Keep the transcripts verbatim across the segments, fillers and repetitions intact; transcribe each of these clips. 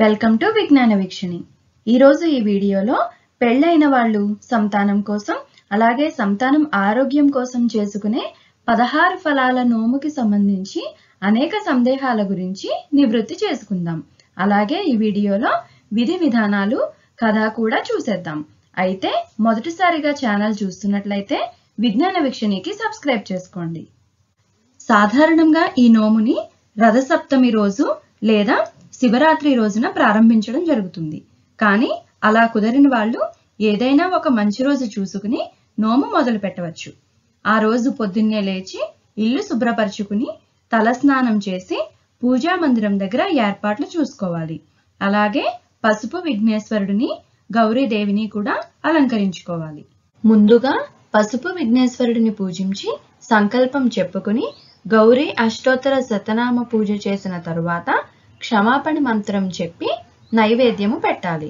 Welcome to విజ్ఞాన వీక్షణి. ఈరోజు ఈ వీడియోలో పెళ్ళైన వాళ్ళు సంతానం కోసం అలాగే సంతానం ఆరోగ్యం కోసం చేసుకునే పదహారు ఫలాల నోముకి సంబంధించి అనేక సందేహాల గురించి నివృత్తి చేసుకుందాం. అలాగే ఈ వీడియోలో విధి విధానాలు కథ కూడా చూసేద్దాం. అయితే మొదటిసారిగా ఛానల్ చూస్తున్నట్లయితే విజ్ఞాన వీక్షణికి సబ్స్క్రైబ్ చేసుకోండి. సాధారణంగా ఈ నోముని రథసప్తమి రోజు లేదా శివరాత్రి రోజున ప్రారంభించడం జరుగుతుంది. కానీ అలా కుదరని వాళ్ళు ఏదైనా ఒక మంచి రోజు చూసుకుని నోము మొదలు పెట్టవచ్చు. ఆ రోజు పొద్దున్నే లేచి ఇల్లు శుభ్రపరచుకుని తలస్నానం చేసి పూజా మందిరం దగ్గర ఏర్పాట్లు చూసుకోవాలి. అలాగే పసుపు విఘ్నేశ్వరుడిని గౌరీదేవిని కూడా అలంకరించుకోవాలి. ముందుగా పసుపు విఘ్నేశ్వరుడిని పూజించి సంకల్పం చెప్పుకుని గౌరీ అష్టోత్తర శతనామ పూజ చేసిన తరువాత క్షమాపణ మంత్రం చెప్పి నైవేద్యము పెట్టాలి.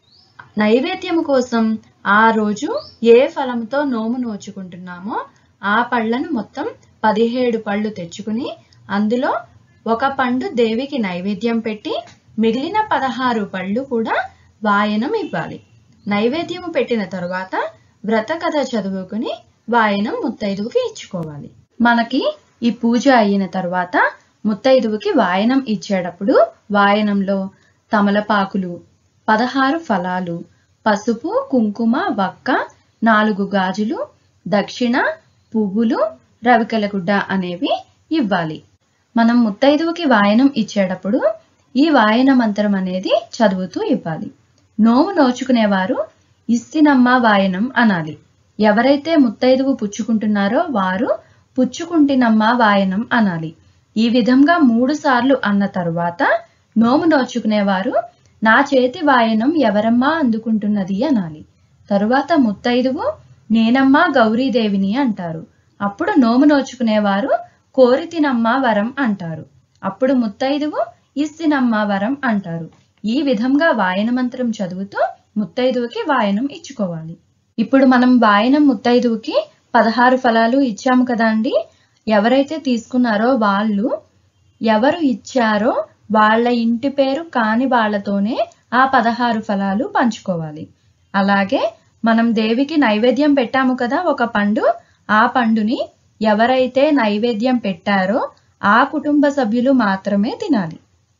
నైవేద్యము కోసం ఆ రోజు ఏ ఫలంతో నోము నోచుకుంటున్నామో ఆ పళ్ళను మొత్తం పదిహేడు పళ్ళు తెచ్చుకుని అందులో ఒక పండు దేవికి నైవేద్యం పెట్టి మిగిలిన పదహారు పళ్ళు కూడా వాయనం ఇవ్వాలి. నైవేద్యము పెట్టిన తరువాత వ్రత కథ చదువుకుని వాయనం ముత్తైదువుకి ఇచ్చుకోవాలి. మనకి ఈ పూజ అయిన తర్వాత ముత్తైదువుకి వాయనం ఇచ్చేటప్పుడు వాయనంలో తమలపాకులు, పదహారు ఫలాలు, పసుపు, కుంకుమ, వక్క, నాలుగు గాజులు, దక్షిణ, పువ్వులు, రవికల గుడ్డ అనేవి ఇవ్వాలి. మనం ముత్తైదువుకి వాయనం ఇచ్చేటప్పుడు ఈ వాయన మంత్రం అనేది చదువుతూ ఇవ్వాలి. నోము నోచుకునేవారు ఇస్తినమ్మ వాయనం అనాలి. ఎవరైతే ముత్తైదువు పుచ్చుకుంటున్నారో వారు పుచ్చుకుంటినమ్మ వాయనం అనాలి. ఈ విధంగా మూడు సార్లు అన్న తరువాత నోము నోచుకునేవారు నా చేతి వాయనం ఎవరమ్మా అందుకుంటున్నది అనాలి. తరువాత ముత్తైదువు నేనమ్మా గౌరీదేవిని అంటారు. అప్పుడు నోము నోచుకునేవారు కోరితినమ్మ వరం అంటారు. అప్పుడు ముత్తైదువు ఇస్తినమ్మ వరం అంటారు. ఈ విధంగా వాయన మంత్రం చదువుతూ ముత్తైదువుకి వాయనం ఇచ్చుకోవాలి. ఇప్పుడు మనం వాయనం ముత్తైదువుకి పదహారు ఫలాలు ఇచ్చాము కదా అండి. ఎవరైతే తీసుకున్నారో వాళ్ళు ఎవరు ఇచ్చారో వాళ్ళ ఇంటి పేరు కాని వాళ్ళతోనే ఆ పదహారు ఫలాలు పంచుకోవాలి. అలాగే మనం దేవికి నైవేద్యం పెట్టాము కదా ఒక పండు, ఆ పండుని ఎవరైతే నైవేద్యం పెట్టారో ఆ కుటుంబ సభ్యులు మాత్రమే తినాలి.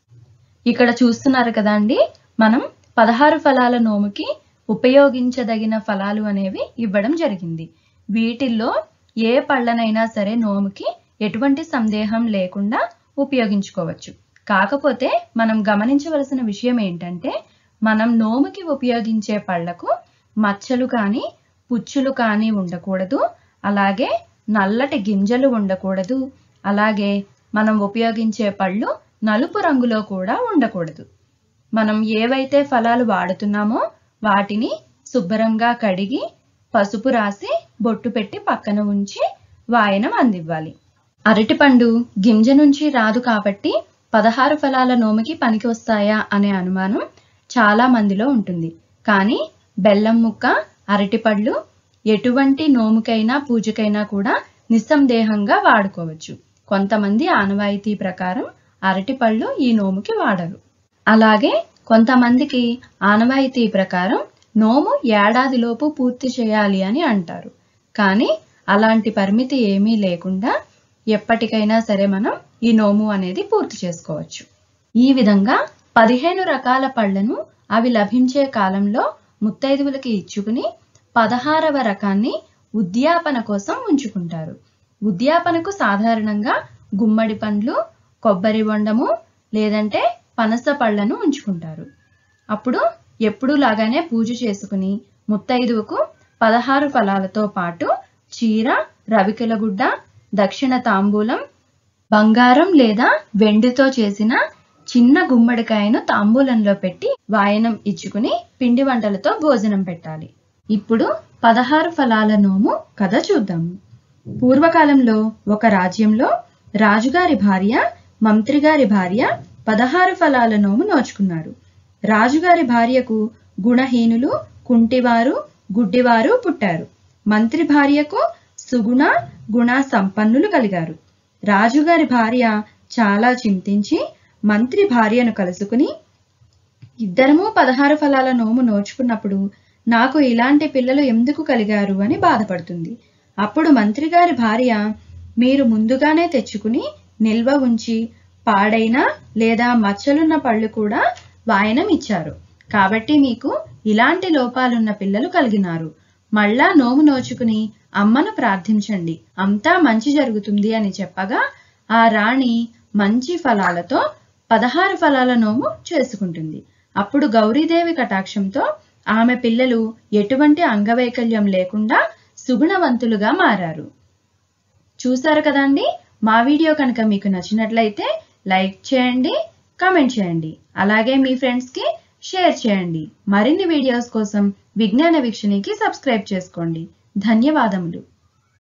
ఇక్కడ చూస్తున్నారు కదా అండి, మనం పదహారు ఫలాల నోముకి ఉపయోగించదగిన ఫలాలు అనేవి ఇవ్వడం జరిగింది. వీటిల్లో ఏ పళ్ళనైనా సరే నోముకి ఎటువంటి సందేహం లేకుండా ఉపయోగించుకోవచ్చు. కాకపోతే మనం గమనించవలసిన విషయం ఏంటంటే మనం నోముకి ఉపయోగించే పళ్ళకు మచ్చలు కానీ పుచ్చులు కానీ ఉండకూడదు. అలాగే నల్లటి గింజలు ఉండకూడదు. అలాగే మనం ఉపయోగించే పళ్ళు నలుపు రంగులో కూడా ఉండకూడదు. మనం ఏవైతే ఫలాలు వాడుతున్నామో వాటిని శుభ్రంగా కడిగి పసుపు రాసి బొట్టు పెట్టి పక్కన ఉంచి వాయనం అందివ్వాలి. అరటిపండు గింజ నుంచి రాదు కాబట్టి పదహారు ఫలాల నోముకి పనికి వస్తాయా అనే అనుమానం చాలా మందిలో ఉంటుంది. కానీ బెల్లం ముక్క, అరటిపళ్ళు ఎటువంటి నోముకైనా పూజకైనా కూడా నిస్సందేహంగా వాడుకోవచ్చు. కొంతమంది ఆనవాయితీ ప్రకారం అరటిపళ్ళు ఈ నోముకి వాడరు. అలాగే కొంతమందికి ఆనవాయితీ ప్రకారం నోము ఏడాదిలోపు పూర్తి చేయాలి అని అంటారు. కానీ అలాంటి పరిమితి ఏమీ లేకుండా ఎప్పటికైనా సరే మనం ఈ నోము అనేది పూర్తి చేసుకోవచ్చు. ఈ విధంగా పదిహేను రకాల పళ్లను అవి లభించే కాలంలో ముత్తైదువులకి ఇచ్చుకుని పదహారవ రకాన్ని ఉద్యాపన కోసం ఉంచుకుంటారు. ఉద్యాపనకు సాధారణంగా గుమ్మడి పండ్లు, కొబ్బరి బొండము లేదంటే పనస పళ్లను ఉంచుకుంటారు. అప్పుడు ఎప్పుడూ లాగానే పూజ చేసుకుని ముత్తైదువుకు పదహారు ఫలాలతో పాటు చీర, రవికెల గుడ్డ, దక్షిణ తాంబూలం, బంగారం లేదా వెండితో చేసిన చిన్న గుమ్మడికాయను తాంబూలంలో పెట్టి వాయనం ఇచ్చుకుని పిండి వంటలతో భోజనం పెట్టాలి. ఇప్పుడు పదహారు ఫలాల నోము కథ చూద్దాము. పూర్వకాలంలో ఒక రాజ్యంలో రాజుగారి భార్య, మంత్రిగారి భార్య పదహారు ఫలాల నోము నోచుకున్నారు. రాజుగారి భార్యకు గుణహీనులు, కుంటివారు, గుడ్డివారు పుట్టారు. మంత్రి భార్యకు సుగుణ, గుణ సంపన్నులు కలిగారు. రాజుగారి భార్య చాలా చింతించి మంత్రి భార్యను కలుసుకుని ఇద్దరము పదహారు ఫలాల నోము నోచుకున్నప్పుడు నాకు ఇలాంటి పిల్లలు ఎందుకు కలిగారు అని బాధపడుతుంది. అప్పుడు మంత్రి గారి భార్య, మీరు ముందుగానే తెచ్చుకుని నిల్వ ఉంచి పాడైన లేదా మచ్చలున్న పళ్ళు కూడా వాయనం ఇచ్చారు. కాబట్టి మీకు ఇలాంటి లోపాలున్న పిల్లలు కలిగినారు. మళ్ళా నోము నోచుకుని అమ్మను ప్రార్థించండి, అంతా మంచి జరుగుతుంది అని చెప్పగా ఆ రాణి మంచి ఫలాలతో పదహారు ఫలాల నోము చేసుకుంటుంది. అప్పుడు గౌరీదేవి కటాక్షంతో ఆమె పిల్లలు ఎటువంటి అంగవైకల్యం లేకుండా సుగుణవంతులుగా మారారు. చూసారు కదండి. మా వీడియో కనుక మీకు నచ్చినట్లయితే లైక్ చేయండి, కామెంట్ చేయండి, అలాగే మీ ఫ్రెండ్స్కి షేర్ చేయండి. మరిన్ని వీడియోస్ కోసం విజ్ఞాన వీక్షణికి సబ్స్క్రైబ్ చేసుకోండి. ధన్యవాదములు.